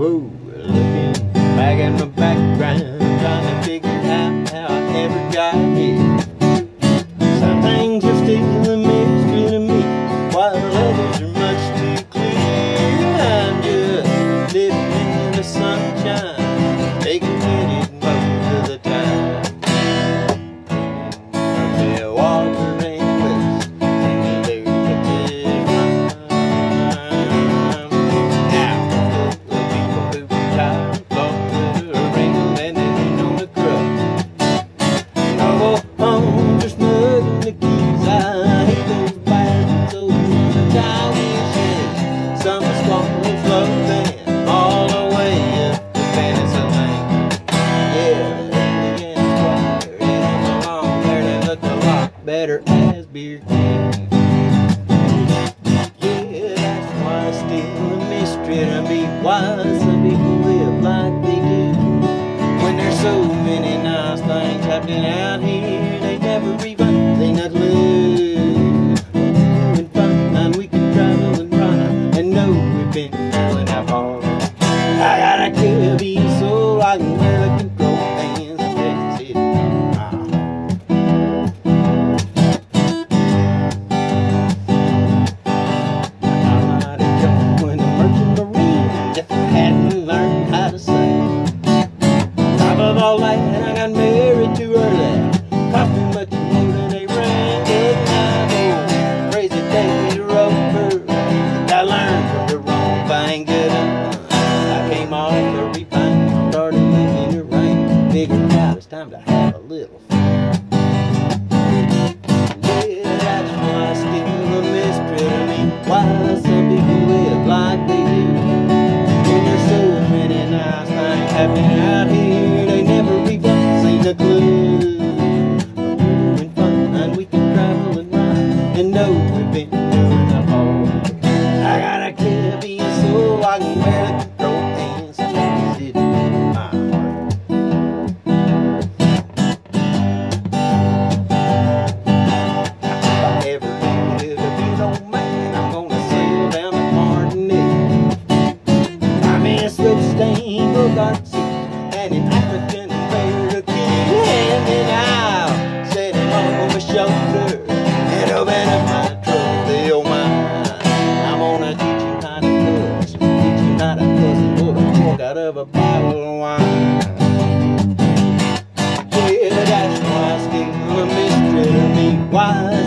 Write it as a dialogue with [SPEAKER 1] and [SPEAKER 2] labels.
[SPEAKER 1] Whoa, looking back at my background, trying to figure out how I ever got here. Some things are still a mystery to me, while others are much too clear. I'm just living in the sunshine, taking it most of the time. Yeah, water and west, and there's a big rhyme. Now, the people who retire, love to wrinkle and then on the crust. No home, just nothing the keys. I hate those bad so much. I wish that some squalls love them all the way up to Fantasy Lane. Yeah, the Indian Squire is along there. They look a lot better as beer cans. Yeah, that's why it's still a mystery to me why some people live like they do. When there's so many nice things happening out here, they never even think I'd live. And fun, we can travel and run, and know we've been feeling that hard. I got a killer soul, I can wear the control hands and Texas City. I might have joined the Merchant Marines if I hadn't learned how to sing. Top of all that, I got married too early. Cost too much more than they ran. Good night, old crazy David Rover. I learned from the wrong thing good enough. I came off the refined, started living the rain. Figured out it's time to have a little fun. Yeah, that's why it's still a mystery to me why some people live like they do. When there's so many nice things happening out here, they never even seen a clue. And fun, and we can travel and ride, and know we've been doing the hard. I got a Caribbean soul, I can wear the control hands and Texas City in my heart. If I ever live to be an old man, I'm gonna sail down to Martinique. I'm in a swift stain, Bogart Sea, and an African Cherokee. And then I'll set him on my shoulder and open up my trophy, oh my. I'm gonna teach him how to cuss, teach him how to cuss and pull a cork out of a bottle of wine. Yeah, that's why it's still a mystery to me why